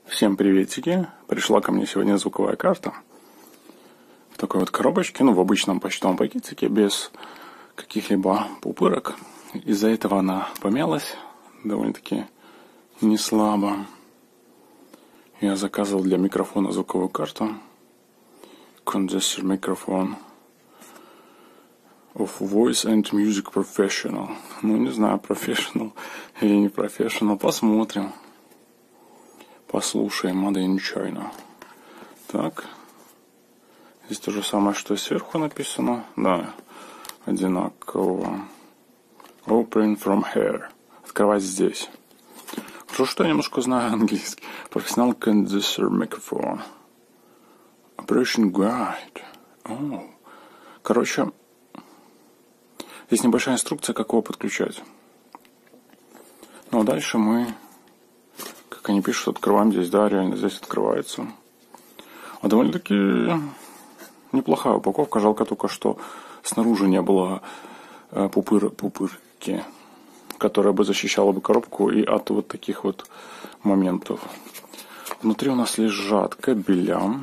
Всем приветики. Пришла ко мне сегодня звуковая карта. В такой вот коробочке, в обычном почтовом пакетике, без каких-либо пупырок. Из-за этого она помялась довольно-таки не слабо. Я заказывал для микрофона звуковую карту. Condenser microphone of Voice and Music Professional. Не знаю, professional или не professional. Посмотрим. Послушаем. Made in China. Так. Здесь то же самое, что и сверху написано. Да, одинаково. Open from here. Открывать здесь. Хорошо, что я немножко знаю английский. Professional Condenser Microphone. Operation Guide. Короче, здесь небольшая инструкция, как его подключать. Ну а дальше мы, как они пишут, открываем здесь. Да, реально здесь открывается. А довольно-таки неплохая упаковка. Жалко только, что снаружи не было пупырки, которая бы защищала бы коробку и от вот таких вот моментов. Внутри у нас лежат кабеля.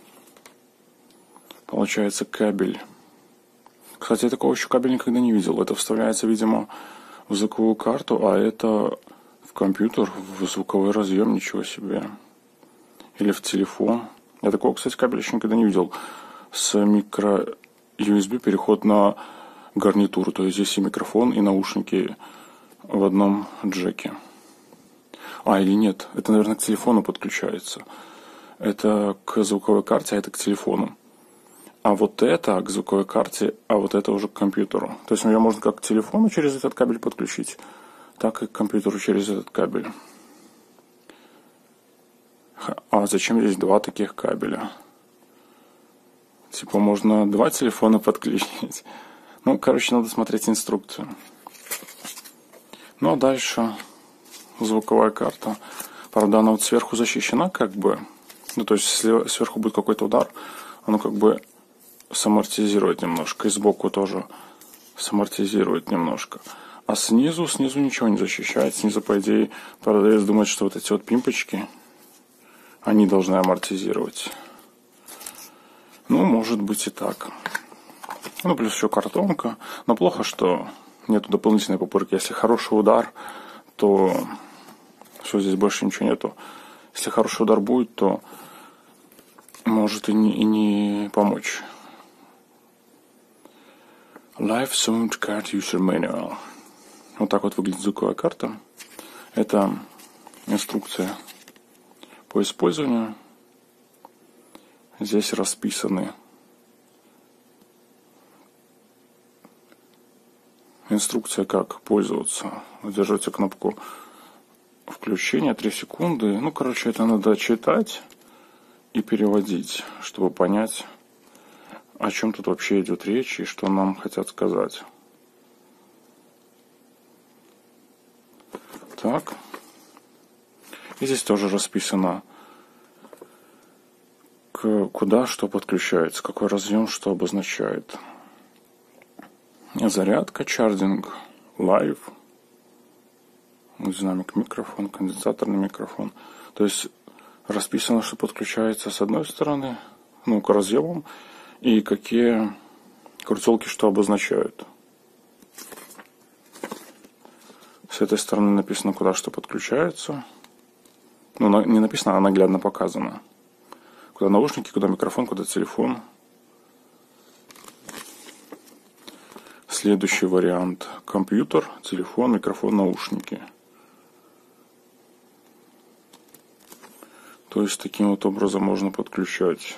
Получается кабель. Кстати, я такого еще кабеля никогда не видел. Это вставляется, видимо, в звуковую карту, а это в компьютер, в звуковой разъем, ничего себе. Или в телефон. Я такого, кстати, кабеля еще никогда не видел. С микро-USB переход на гарнитуру. То есть здесь и микрофон, и наушники в одном джеке. Или нет. Это, наверное, к телефону подключается. Это к звуковой карте, а это к телефону. А вот это к звуковой карте, а вот это уже к компьютеру. То есть ее можно как к телефону через этот кабель подключить, так и к компьютеру через этот кабель. А зачем здесь два таких кабеля? Типа можно два телефона подключить. Надо смотреть инструкцию. А дальше звуковая карта. Правда, она вот сверху защищена как бы. То есть, если сверху будет какой-то удар, оно как бы самортизирует немножко. И сбоку тоже самортизирует немножко. А снизу ничего не защищает. Снизу, по идее, продавец думает, что вот эти вот пимпочки, они должны амортизировать. Может быть и так. Плюс еще картонка. Но плохо, что нету дополнительной пупырки. Если хороший удар, то все, здесь больше ничего нету. Если хороший удар будет, то может и не помочь. Live Sound Card User Manual. Вот так вот выглядит звуковая карта. Это инструкция по использованию. Здесь расписаны инструкция, как пользоваться. Держите кнопку включения 3 секунды. Это надо читать и переводить, чтобы понять, о чем тут вообще идет речь и что нам хотят сказать. Так. И здесь тоже расписано, куда что подключается, какой разъем что обозначает. Зарядка, чардинг, лайв, динамик микрофон, конденсаторный микрофон. То есть расписано, что подключается с одной стороны, к разъемам, и какие крутелки что обозначают. С этой стороны написано, куда что подключается. Не написано, а наглядно показано. Куда наушники, куда микрофон, куда телефон. Следующий вариант. Компьютер, телефон, микрофон, наушники. То есть таким вот образом можно подключать.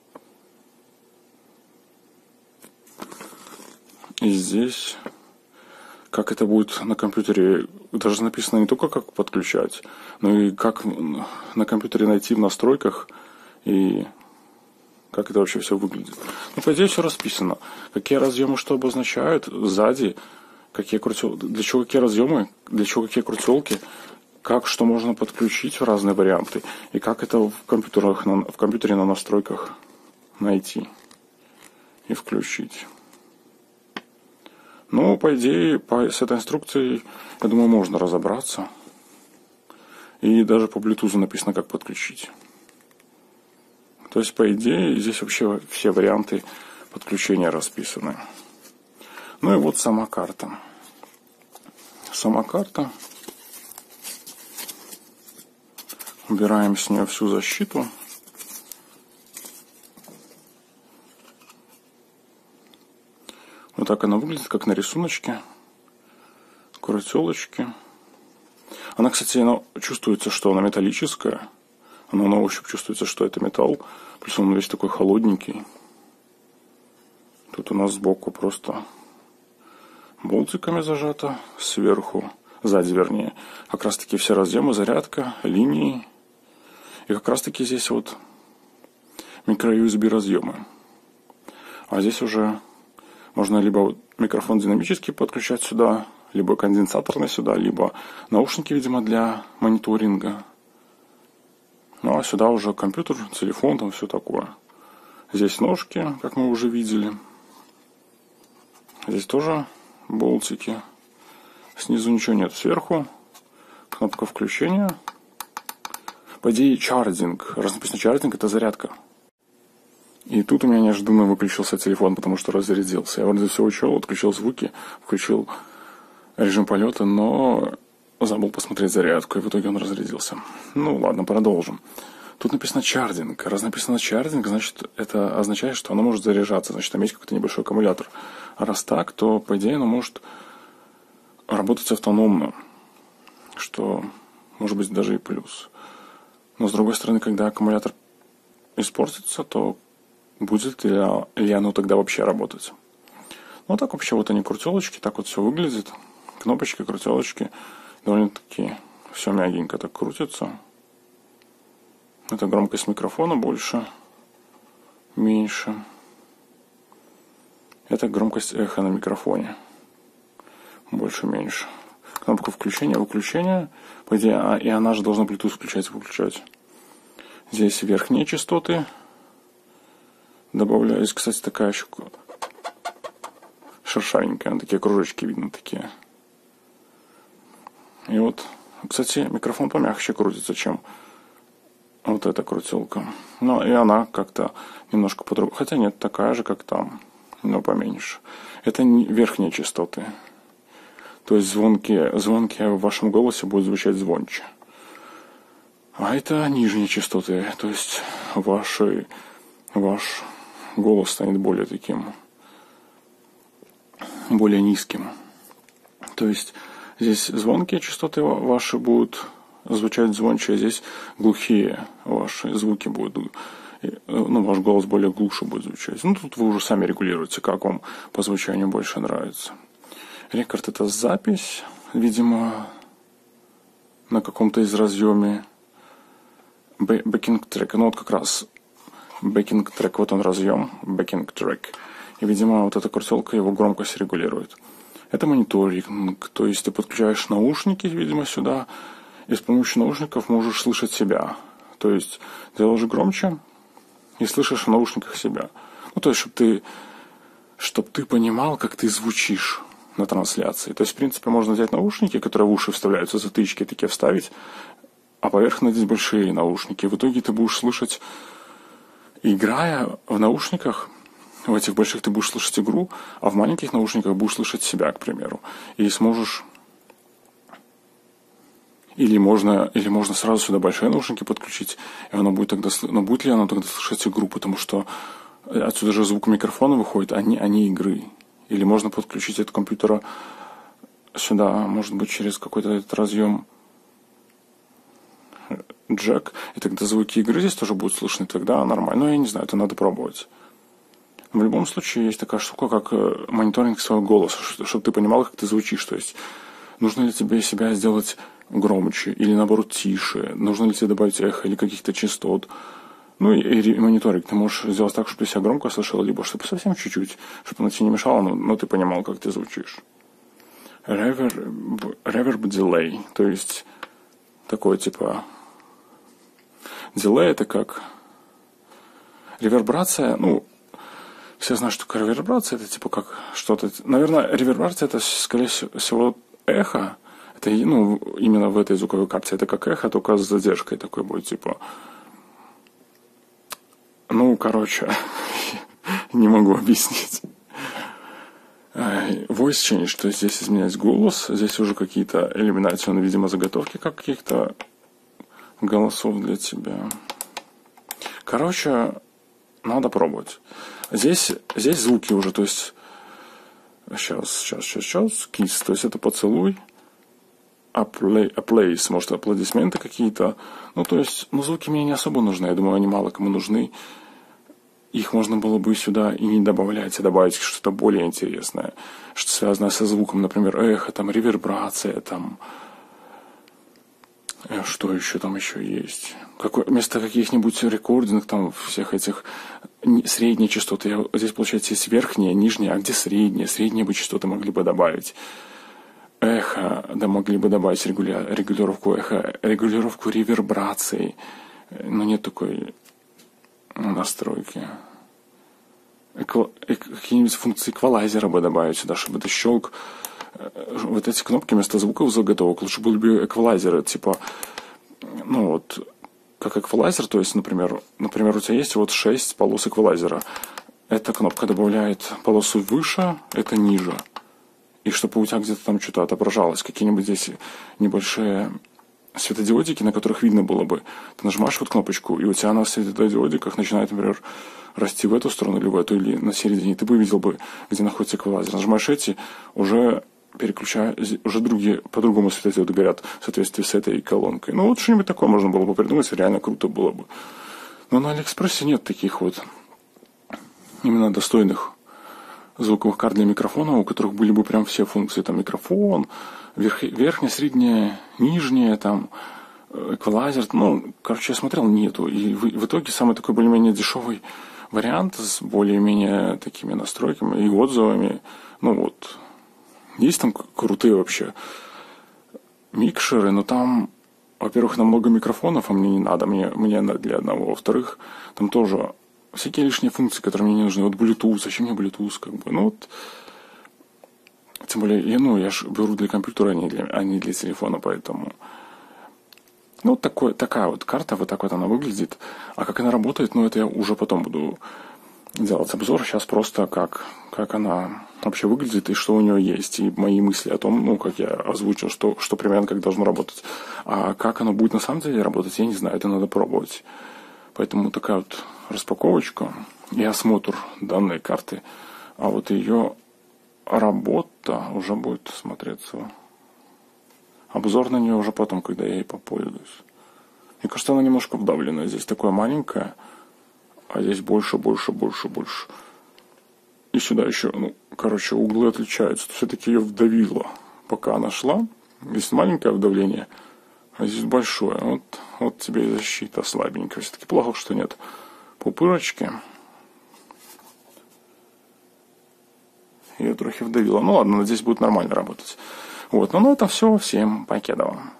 И здесь, как это будет на компьютере, даже написано не только как подключать, но и как на компьютере найти в настройках и как это вообще все выглядит. По идее, все расписано. Какие разъемы что обозначают, сзади, для чего какие разъемы, для чего какие крутелки, как что можно подключить в разные варианты, и как это в компьютере на настройках найти и включить. По идее, с этой инструкцией, я думаю, можно разобраться. И даже по Bluetooth написано, как подключить. То есть, по идее, здесь вообще все варианты подключения расписаны. Ну и вот сама карта. Сама карта. Убираем с нее всю защиту. Вот так она выглядит, как на рисуночке. Крутелочки. Она, кстати, чувствуется, что она металлическая. Она на ощупь чувствуется, что это металл. Плюс он весь такой холодненький. Тут у нас сбоку просто болтиками зажато. Сверху, сзади вернее, как раз таки все разъемы, зарядка, линии. И как раз таки здесь вот микро-USB разъемы. А здесь уже можно либо микрофон динамический подключать сюда, либо конденсаторный сюда, либо наушники, видимо, для мониторинга. Ну, а сюда уже компьютер, телефон, там все такое. Здесь ножки, как мы уже видели. Здесь тоже болтики. Снизу ничего нет. Сверху кнопка включения. По идее, чардинг. Раз написано чардинг, это зарядка. И тут у меня неожиданно выключился телефон, потому что разрядился. Я вроде все учел, отключил звуки, включил режим полета, но забыл посмотреть зарядку, и в итоге он разрядился. Ну ладно, продолжим. Тут написано чардинг. Раз написано чардинг, значит, это означает, что оно может заряжаться. Значит, там есть какой-то небольшой аккумулятор. А раз так, то, по идее, оно может работать автономно. Что может быть даже и плюс. Но, с другой стороны, когда аккумулятор испортится, то будет ли оно тогда вообще работать. Ну, так вообще вот они крутелочки, так вот все выглядит. Кнопочки, крутелочки. Довольно-таки все мягенько так крутится. Это громкость микрофона больше, меньше. Это громкость эха на микрофоне. Больше, меньше. Кнопка включения, выключения. По идее, и она же должна Bluetooth включать и выключать. Здесь верхние частоты. Добавляю. Здесь, кстати, такая еще шершавенькая. Такие кружочки видно такие. И вот, кстати, микрофон помягче крутится, чем вот эта крутилка. Ну, и она как-то немножко по-другому. Хотя нет, такая же, как там, но поменьше. Это верхние частоты. То есть звонки в вашем голосе будут звучать звонче. А это нижние частоты. То есть ваш голос станет более таким, более низким. То есть здесь звонкие частоты ваши будут звучать звонче, а здесь глухие ваши звуки будут. Ну, ваш голос более глуше будет звучать. Ну, тут вы уже сами регулируете, как вам по звучанию больше нравится. Рекорд — это запись, видимо, на каком-то из разъеме. Бэкинг трек. Ну, вот как раз бэкинг трек, вот он разъем, бэкинг трек. И, видимо, вот эта крутелка его громкость регулирует. Это мониторинг, то есть ты подключаешь наушники, видимо, сюда, и с помощью наушников можешь слышать себя. То есть делаешь громче и слышишь в наушниках себя. Ну, то есть, чтобы ты понимал, как ты звучишь на трансляции. То есть, в принципе, можно взять наушники, которые в уши вставляются, затычки такие вставить, а поверх надеть большие наушники. В итоге ты будешь слышать, играя в наушниках, в этих больших ты будешь слышать игру, а в маленьких наушниках будешь слышать себя, к примеру. И сможешь... Или можно сразу сюда большие наушники подключить, и оно будет тогда... Но будет ли оно тогда слышать игру? Потому что отсюда же звук микрофона выходит, а не игры. Или можно подключить от компьютера сюда, может быть, через какой-то этот разъем джек, и тогда звуки игры здесь тоже будут слышны, тогда нормально. Но я не знаю, это надо пробовать. В любом случае, есть такая штука, как мониторинг своего голоса, чтобы ты понимал, как ты звучишь. То есть, нужно ли тебе себя сделать громче или, наоборот, тише? Нужно ли тебе добавить эхо или каких-то частот? Ну и мониторинг. Ты можешь сделать так, чтобы ты себя громко слышал, либо чтобы совсем чуть-чуть, чтобы оно тебе не мешало, но ты понимал, как ты звучишь. Reverb delay. То есть, такое типа... Delay — это как... Ревербрация, ну... Все знают, что такое ревербрация, это типа как что-то... Наверное, ревербрация — это, скорее всего, эхо. Это, ну, именно в этой звуковой карте это как эхо, только с задержкой такой будет, типа. Ну, короче, не могу объяснить. Voice change, то есть здесь изменяется голос, здесь уже какие-то элиминационные, видимо, заготовки каких-то голосов для тебя. Короче, надо пробовать. Здесь звуки уже, то есть сейчас, kiss, то есть это поцелуй, place, может, аплодисменты какие-то. Ну, то есть, ну, звуки мне не особо нужны, я думаю, они мало кому нужны. Их можно было бы сюда и не добавлять, а добавить что-то более интересное, что связано со звуком, например, эхо, там, ревербрация, там, что еще там еще есть? Вместо каких-нибудь рекординг, там, всех этих средние частоты, здесь, получается, есть верхние, нижние, а где средние? Средние бы частоты могли бы добавить. Эхо, да, могли бы добавить регулировку эха, регулировку ревербрации, но нет такой настройки. Какие-нибудь функции эквалайзера бы добавить сюда, чтобы это щелк. Вот эти кнопки вместо звуков заготовок. Лучше были бы эквалайзеры, типа, ну вот, как эквалайзер, то есть, например, у тебя есть вот 6 полос эквалайзера. Эта кнопка добавляет полосу выше, это ниже. И чтобы у тебя где-то там что-то отображалось, какие-нибудь здесь небольшие светодиодики, на которых видно было бы. Ты нажимаешь вот кнопочку, и у тебя на светодиодиках начинает, например, расти в эту сторону, или в эту, или на середине. Ты бы видел бы, где находится эквалайзер. Нажимаешь эти, уже переключая, уже другие, по-другому светодиоды горят в соответствии с этой колонкой. Ну, вот что-нибудь такое можно было бы придумать, реально круто было бы. Но на Алиэкспрессе нет таких вот именно достойных звуковых карт для микрофона, у которых были бы прям все функции. Там микрофон, верхняя, средняя, нижняя, там, эквалайзер. Ну, короче, я смотрел, нету. И в итоге самый такой более-менее дешевый вариант с более-менее такими настройками и отзывами. Ну вот, есть там крутые вообще микшеры, но там, во-первых, намного микрофонов, а мне не надо, мне для одного. Во-вторых, там тоже всякие лишние функции, которые мне не нужны. Вот Bluetooth, зачем мне Bluetooth, как бы, ну вот. Тем более, я же беру для компьютера, а не для телефона, поэтому. Ну, вот такая вот карта, вот так вот она выглядит. А как она работает, ну, это я уже потом буду делать обзор. Сейчас просто как она вообще выглядит и что у нее есть. И мои мысли о том, ну, как я озвучил, что примерно как должно работать. А как оно будет на самом деле работать, я не знаю, это надо пробовать. Поэтому такая вот распаковочка и осмотр данной карты. А вот ее работа уже будет смотреться. Обзор на нее уже потом, когда я ей попользуюсь. Мне кажется, она немножко вдавленная. Здесь такое маленькое, а здесь больше. И сюда еще, углы отличаются. Все-таки ее вдавило, пока она шла. Здесь маленькое вдавление, а здесь большое. Вот тебе и защита слабенькая. Все-таки плохо, что нет пупырочки. Ее трохи вдавило. Ну ладно, здесь будет нормально работать. Вот, ну на этом все. Всем покедова.